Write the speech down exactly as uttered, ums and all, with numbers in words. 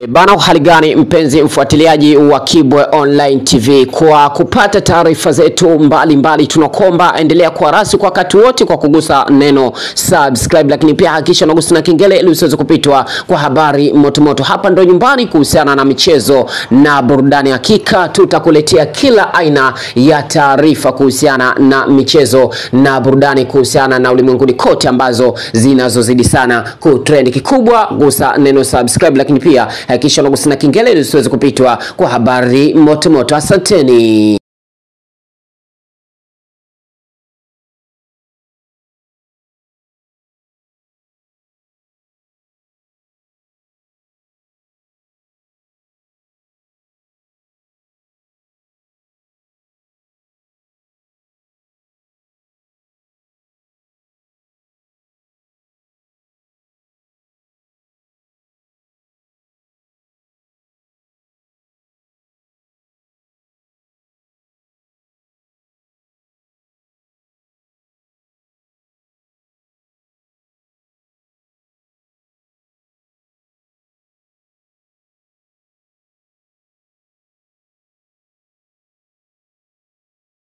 Bana, hali gani mpenzi mfuatiliaji wa Kibwe Online T V, kwa kupata taarifa zetu mbalimbali tunakomba endelea kuwa rasi kwa wakati wote kwa kugusa neno subscribe, lakini pia hakikisha unagusa na kengele ili usiweze kupitwa kwa habari motomoto. Hapa ndo nyumbani kuhusiana na michezo na burudani, hakika tutakuletea kila aina ya taarifa kuhusiana na michezo na burudani, kuhusiana na ulimwenguni kote ambazo zinazozidi sana kutrend. Kikubwa gusa neno subscribe, lakini pia hakikisha unagusa na kengele ili usiweze kupitwa kwa habari moto moto. Asanteni.